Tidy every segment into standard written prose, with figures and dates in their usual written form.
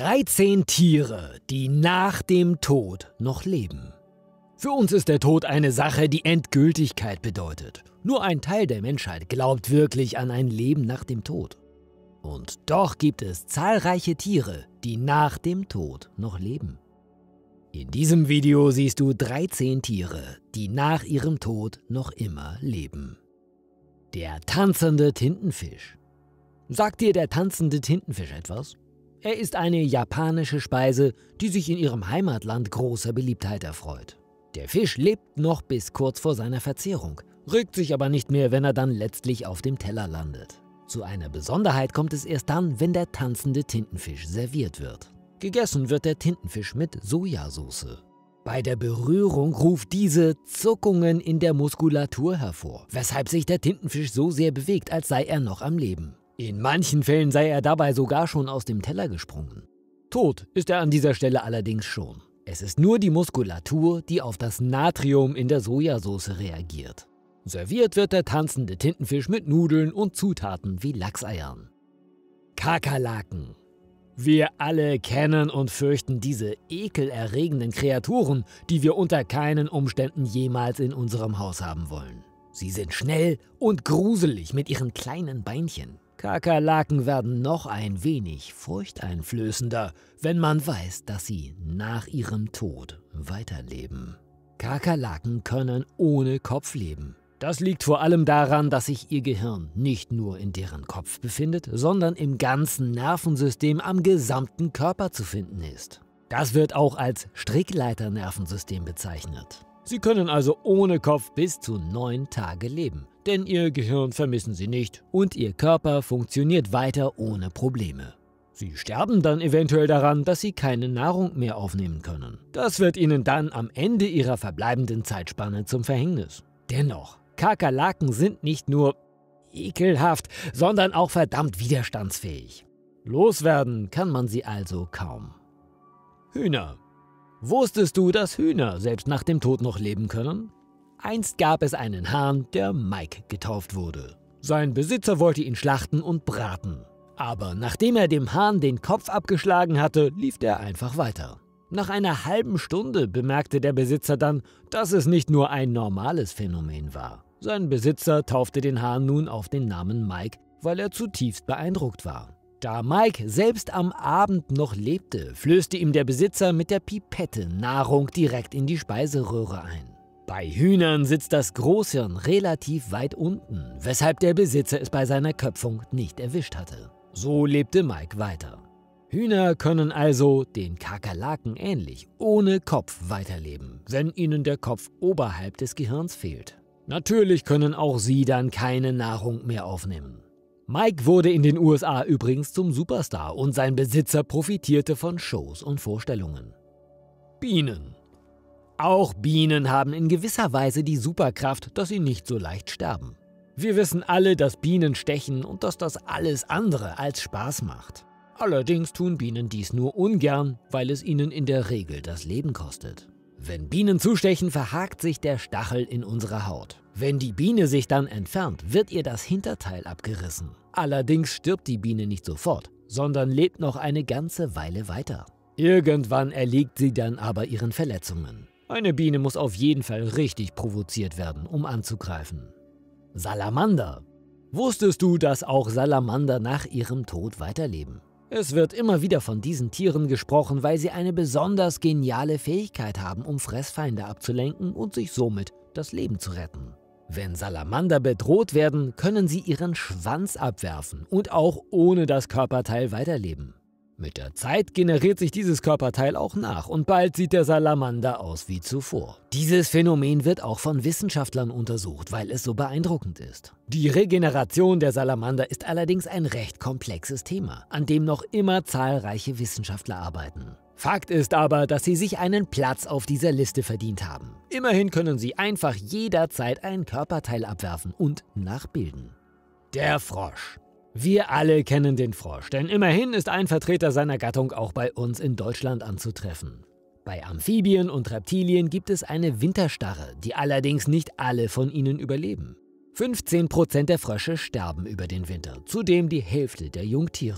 13 Tiere, die nach dem Tod noch leben. Für uns ist der Tod eine Sache, die Endgültigkeit bedeutet. Nur ein Teil der Menschheit glaubt wirklich an ein Leben nach dem Tod. Und doch gibt es zahlreiche Tiere, die nach dem Tod noch leben. In diesem Video siehst du 13 Tiere, die nach ihrem Tod noch immer leben. Der tanzende Tintenfisch. Sagt dir der tanzende Tintenfisch etwas? Er ist eine japanische Speise, die sich in ihrem Heimatland großer Beliebtheit erfreut. Der Fisch lebt noch bis kurz vor seiner Verzehrung, regt sich aber nicht mehr, wenn er dann letztlich auf dem Teller landet. Zu einer Besonderheit kommt es erst dann, wenn der tanzende Tintenfisch serviert wird. Gegessen wird der Tintenfisch mit Sojasauce. Bei der Berührung ruft diese Zuckungen in der Muskulatur hervor, weshalb sich der Tintenfisch so sehr bewegt, als sei er noch am Leben. In manchen Fällen sei er dabei sogar schon aus dem Teller gesprungen. Tot ist er an dieser Stelle allerdings schon. Es ist nur die Muskulatur, die auf das Natrium in der Sojasauce reagiert. Serviert wird der tanzende Tintenfisch mit Nudeln und Zutaten wie Lachseiern. Kakerlaken. Wir alle kennen und fürchten diese ekelerregenden Kreaturen, die wir unter keinen Umständen jemals in unserem Haus haben wollen. Sie sind schnell und gruselig mit ihren kleinen Beinchen. Kakerlaken werden noch ein wenig furchteinflößender, wenn man weiß, dass sie nach ihrem Tod weiterleben. Kakerlaken können ohne Kopf leben. Das liegt vor allem daran, dass sich ihr Gehirn nicht nur in deren Kopf befindet, sondern im ganzen Nervensystem am gesamten Körper zu finden ist. Das wird auch als Strickleiternervensystem bezeichnet. Sie können also ohne Kopf bis zu 9 Tage leben, denn ihr Gehirn vermissen sie nicht und ihr Körper funktioniert weiter ohne Probleme. Sie sterben dann eventuell daran, dass sie keine Nahrung mehr aufnehmen können. Das wird ihnen dann am Ende ihrer verbleibenden Zeitspanne zum Verhängnis. Dennoch, Kakerlaken sind nicht nur ekelhaft, sondern auch verdammt widerstandsfähig. Loswerden kann man sie also kaum. Hühner. Wusstest du, dass Hühner selbst nach dem Tod noch leben können? Einst gab es einen Hahn, der Mike getauft wurde. Sein Besitzer wollte ihn schlachten und braten. Aber nachdem er dem Hahn den Kopf abgeschlagen hatte, lief er einfach weiter. Nach einer halben Stunde bemerkte der Besitzer dann, dass es nicht nur ein normales Phänomen war. Sein Besitzer taufte den Hahn nun auf den Namen Mike, weil er zutiefst beeindruckt war. Da Mike selbst am Abend noch lebte, flößte ihm der Besitzer mit der Pipette Nahrung direkt in die Speiseröhre ein. Bei Hühnern sitzt das Großhirn relativ weit unten, weshalb der Besitzer es bei seiner Köpfung nicht erwischt hatte. So lebte Mike weiter. Hühner können also den Kakerlaken ähnlich ohne Kopf weiterleben, wenn ihnen der Kopf oberhalb des Gehirns fehlt. Natürlich können auch sie dann keine Nahrung mehr aufnehmen. Mike wurde in den USA übrigens zum Superstar und sein Besitzer profitierte von Shows und Vorstellungen. Bienen. Auch Bienen haben in gewisser Weise die Superkraft, dass sie nicht so leicht sterben. Wir wissen alle, dass Bienen stechen und dass das alles andere als Spaß macht. Allerdings tun Bienen dies nur ungern, weil es ihnen in der Regel das Leben kostet. Wenn Bienen zustechen, verhakt sich der Stachel in unserer Haut. Wenn die Biene sich dann entfernt, wird ihr das Hinterteil abgerissen. Allerdings stirbt die Biene nicht sofort, sondern lebt noch eine ganze Weile weiter. Irgendwann erliegt sie dann aber ihren Verletzungen. Eine Biene muss auf jeden Fall richtig provoziert werden, um anzugreifen. Salamander. Wusstest du, dass auch Salamander nach ihrem Tod weiterleben? Es wird immer wieder von diesen Tieren gesprochen, weil sie eine besonders geniale Fähigkeit haben, um Fressfeinde abzulenken und sich somit das Leben zu retten. Wenn Salamander bedroht werden, können sie ihren Schwanz abwerfen und auch ohne das Körperteil weiterleben. Mit der Zeit generiert sich dieses Körperteil auch nach und bald sieht der Salamander aus wie zuvor. Dieses Phänomen wird auch von Wissenschaftlern untersucht, weil es so beeindruckend ist. Die Regeneration der Salamander ist allerdings ein recht komplexes Thema, an dem noch immer zahlreiche Wissenschaftler arbeiten. Fakt ist aber, dass sie sich einen Platz auf dieser Liste verdient haben. Immerhin können sie einfach jederzeit ein Körperteil abwerfen und nachbilden. Der Frosch. Wir alle kennen den Frosch, denn immerhin ist ein Vertreter seiner Gattung auch bei uns in Deutschland anzutreffen. Bei Amphibien und Reptilien gibt es eine Winterstarre, die allerdings nicht alle von ihnen überleben. 15% der Frösche sterben über den Winter, zudem die Hälfte der Jungtiere.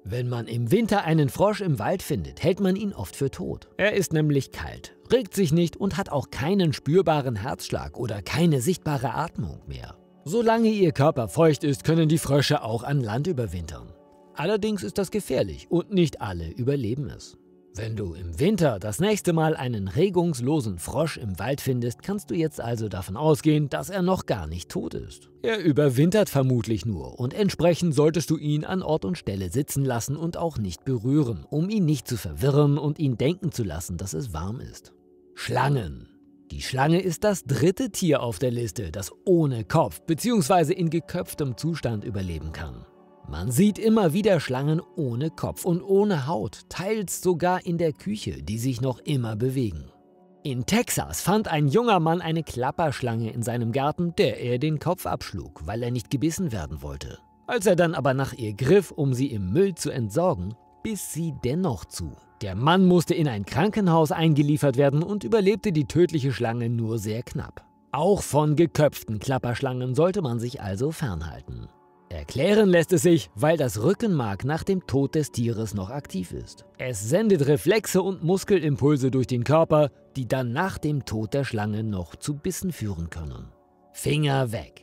Wenn man im Winter einen Frosch im Wald findet, hält man ihn oft für tot. Er ist nämlich kalt, regt sich nicht und hat auch keinen spürbaren Herzschlag oder keine sichtbare Atmung mehr. Solange ihr Körper feucht ist, können die Frösche auch an Land überwintern. Allerdings ist das gefährlich und nicht alle überleben es. Wenn du im Winter das nächste Mal einen regungslosen Frosch im Wald findest, kannst du jetzt also davon ausgehen, dass er noch gar nicht tot ist. Er überwintert vermutlich nur und entsprechend solltest du ihn an Ort und Stelle sitzen lassen und auch nicht berühren, um ihn nicht zu verwirren und ihn denken zu lassen, dass es warm ist. Schlangen. Die Schlange ist das dritte Tier auf der Liste, das ohne Kopf bzw. in geköpftem Zustand überleben kann. Man sieht immer wieder Schlangen ohne Kopf und ohne Haut, teils sogar in der Küche, die sich noch immer bewegen. In Texas fand ein junger Mann eine Klapperschlange in seinem Garten, der er den Kopf abschlug, weil er nicht gebissen werden wollte. Als er dann aber nach ihr griff, um sie im Müll zu entsorgen, biss sie dennoch zu. Der Mann musste in ein Krankenhaus eingeliefert werden und überlebte die tödliche Schlange nur sehr knapp. Auch von geköpften Klapperschlangen sollte man sich also fernhalten. Erklären lässt es sich, weil das Rückenmark nach dem Tod des Tieres noch aktiv ist. Es sendet Reflexe und Muskelimpulse durch den Körper, die dann nach dem Tod der Schlange noch zu Bissen führen können. Finger weg.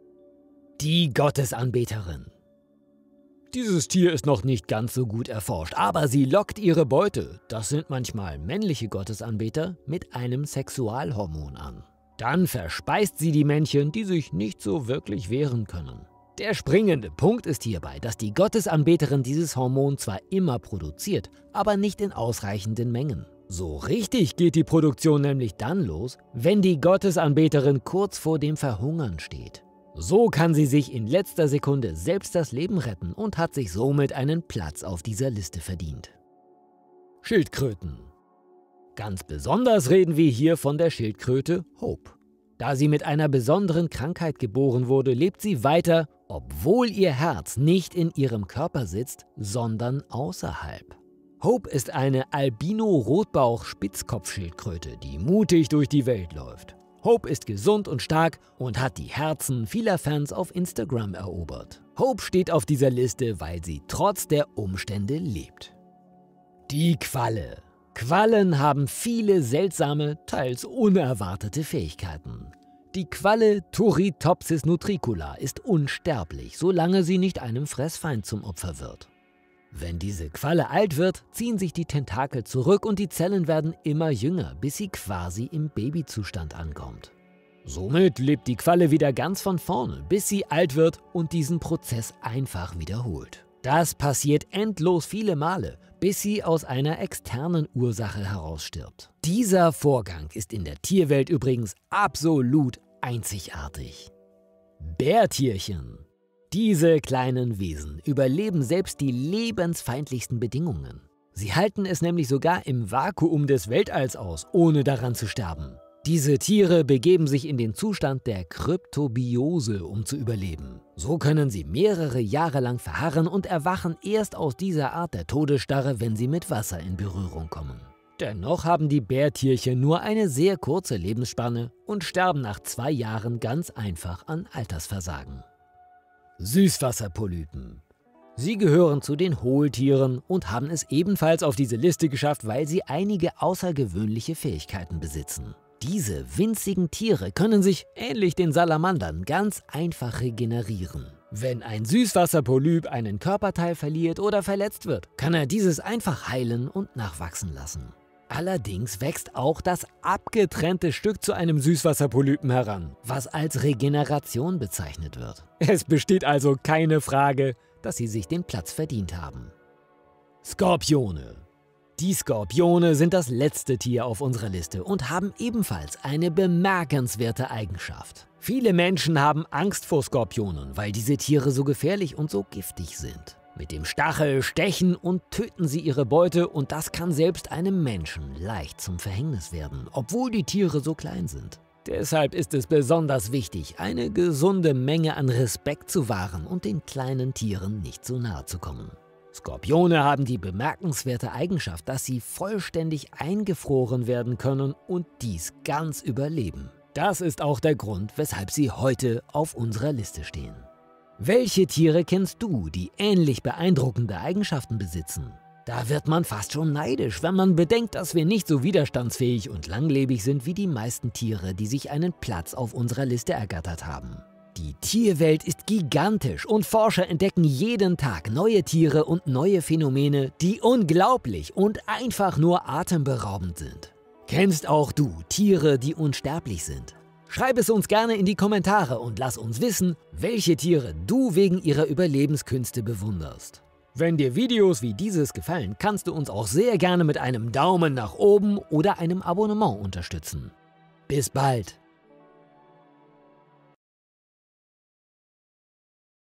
Die Gottesanbeterin. Dieses Tier ist noch nicht ganz so gut erforscht, aber sie lockt ihre Beute, das sind manchmal männliche Gottesanbeter, mit einem Sexualhormon an. Dann verspeist sie die Männchen, die sich nicht so wirklich wehren können. Der springende Punkt ist hierbei, dass die Gottesanbeterin dieses Hormon zwar immer produziert, aber nicht in ausreichenden Mengen. So richtig geht die Produktion nämlich dann los, wenn die Gottesanbeterin kurz vor dem Verhungern steht. So kann sie sich in letzter Sekunde selbst das Leben retten und hat sich somit einen Platz auf dieser Liste verdient. Schildkröten. Ganz besonders reden wir hier von der Schildkröte Hope. Da sie mit einer besonderen Krankheit geboren wurde, lebt sie weiter, obwohl ihr Herz nicht in ihrem Körper sitzt, sondern außerhalb. Hope ist eine Albino-Rotbauch-Spitzkopfschildkröte, die mutig durch die Welt läuft. Hope ist gesund und stark und hat die Herzen vieler Fans auf Instagram erobert. Hope steht auf dieser Liste, weil sie trotz der Umstände lebt. Die Qualle. Quallen haben viele seltsame, teils unerwartete Fähigkeiten. Die Qualle Turritopsis nutricula ist unsterblich, solange sie nicht einem Fressfeind zum Opfer wird. Wenn diese Qualle alt wird, ziehen sich die Tentakel zurück und die Zellen werden immer jünger, bis sie quasi im Babyzustand ankommt. Somit lebt die Qualle wieder ganz von vorne, bis sie alt wird und diesen Prozess einfach wiederholt. Das passiert endlos viele Male, bis sie aus einer externen Ursache heraus stirbt. Dieser Vorgang ist in der Tierwelt übrigens absolut einzigartig. Bärtierchen. Diese kleinen Wesen überleben selbst die lebensfeindlichsten Bedingungen. Sie halten es nämlich sogar im Vakuum des Weltalls aus, ohne daran zu sterben. Diese Tiere begeben sich in den Zustand der Kryptobiose, um zu überleben. So können sie mehrere Jahre lang verharren und erwachen erst aus dieser Art der Todesstarre, wenn sie mit Wasser in Berührung kommen. Dennoch haben die Bärtierchen nur eine sehr kurze Lebensspanne und sterben nach 2 Jahren ganz einfach an Altersversagen. Süßwasserpolypen. Sie gehören zu den Hohltieren und haben es ebenfalls auf diese Liste geschafft, weil sie einige außergewöhnliche Fähigkeiten besitzen. Diese winzigen Tiere können sich, ähnlich den Salamandern, ganz einfach regenerieren. Wenn ein Süßwasserpolyp einen Körperteil verliert oder verletzt wird, kann er dieses einfach heilen und nachwachsen lassen. Allerdings wächst auch das abgetrennte Stück zu einem Süßwasserpolypen heran, was als Regeneration bezeichnet wird. Es besteht also keine Frage, dass sie sich den Platz verdient haben. Skorpione. Die Skorpione sind das letzte Tier auf unserer Liste und haben ebenfalls eine bemerkenswerte Eigenschaft. Viele Menschen haben Angst vor Skorpionen, weil diese Tiere so gefährlich und so giftig sind. Mit dem Stachel stechen und töten sie ihre Beute und das kann selbst einem Menschen leicht zum Verhängnis werden, obwohl die Tiere so klein sind. Deshalb ist es besonders wichtig, eine gesunde Menge an Respekt zu wahren und den kleinen Tieren nicht zu nahe zu kommen. Skorpione haben die bemerkenswerte Eigenschaft, dass sie vollständig eingefroren werden können und dies ganz überleben. Das ist auch der Grund, weshalb sie heute auf unserer Liste stehen. Welche Tiere kennst du, die ähnlich beeindruckende Eigenschaften besitzen? Da wird man fast schon neidisch, wenn man bedenkt, dass wir nicht so widerstandsfähig und langlebig sind wie die meisten Tiere, die sich einen Platz auf unserer Liste ergattert haben. Die Tierwelt ist gigantisch und Forscher entdecken jeden Tag neue Tiere und neue Phänomene, die unglaublich und einfach nur atemberaubend sind. Kennst auch du Tiere, die unsterblich sind? Schreib es uns gerne in die Kommentare und lass uns wissen, welche Tiere du wegen ihrer Überlebenskünste bewunderst. Wenn dir Videos wie dieses gefallen, kannst du uns auch sehr gerne mit einem Daumen nach oben oder einem Abonnement unterstützen. Bis bald!